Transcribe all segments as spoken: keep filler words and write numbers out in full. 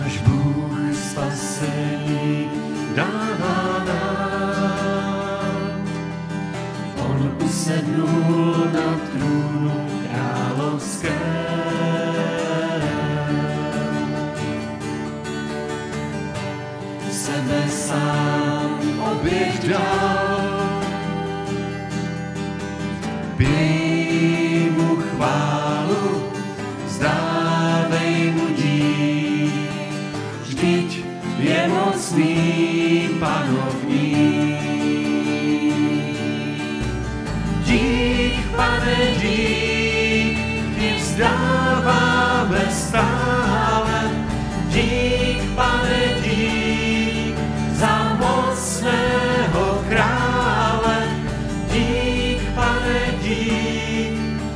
Náš Bůh spasení dává nám. On usednul na trůnu královském. Sebe sám oběť dal, pěj mu chválu, vzdávej mu dík, vždyť je mocný panovník. Dík, Pane, dík, ti vzdáváme stále. Dík, Pane, dík, za mocného krále. Dík, Pane, dík,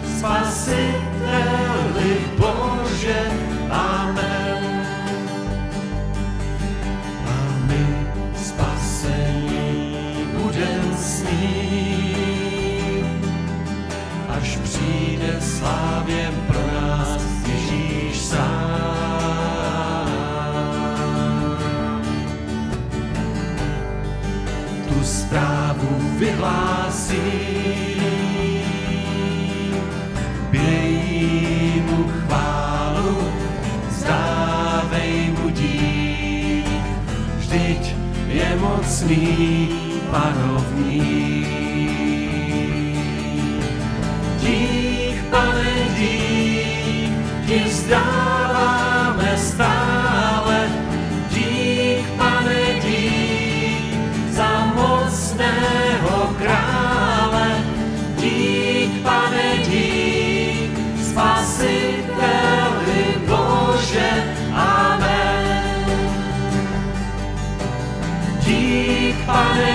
Spasiteli Bože, amen. A my spasení budem s ním, až přijde slávě pro nás Ježíš sám. Tu zprávu vyhlásím, běj mu chválu, vzdávej mu dík, vždyť je mocný panovník. Dík, Pane, dík, ti vzdáváme stále. Dík, Pane, dík, za mocného krále. Dík, Pane, dík, Spasiteli Bože, amen. Dík, Pane,